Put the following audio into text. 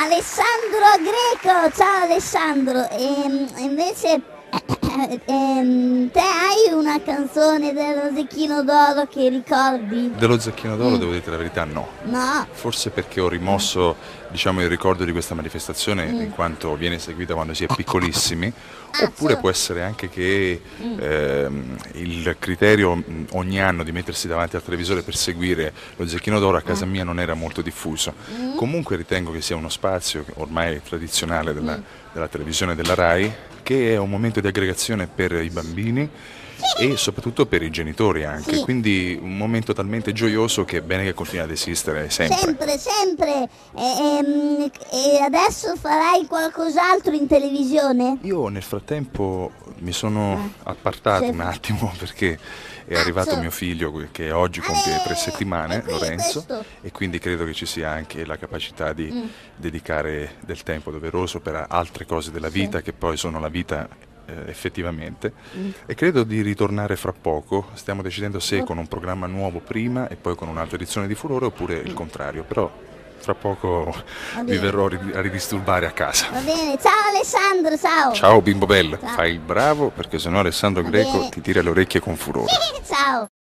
Alessandro Greco, ciao Alessandro. E invece te hai una canzone dello Zecchino d'Oro che ricordi? Dello Zecchino d'Oro, devo dirti la verità, no. No. Forse perché ho rimosso, diciamo, il ricordo di questa manifestazione in quanto viene eseguita quando si è piccolissimi, oppure può essere anche che il criterio ogni anno di mettersi davanti al televisore per seguire lo Zecchino d'Oro a casa mia non era molto diffuso. Comunque ritengo che sia uno spazio ormai tradizionale della televisione della Rai, che è un momento di aggregazione per i bambini e soprattutto per i genitori anche, quindi un momento talmente gioioso che è bene che continui ad esistere sempre. Sempre, sempre. E adesso farai qualcos'altro in televisione? Io nel frattempo mi sono appartato un attimo perché è arrivato mio figlio che oggi compie 3 settimane, Lorenzo, e quindi credo che ci sia anche la capacità di dedicare del tempo doveroso per altre cose della vita che poi sono la vita effettivamente, e credo di ritornare fra poco. Stiamo decidendo se con un programma nuovo prima e poi con un'altra edizione di Furore oppure il contrario, però fra poco vi verrò a ridisturbare a casa. Va bene, ciao Alessandro, ciao. Ciao bimbo bello, fai il bravo perché sennò Alessandro Greco ti tira le orecchie con furore. Ciao.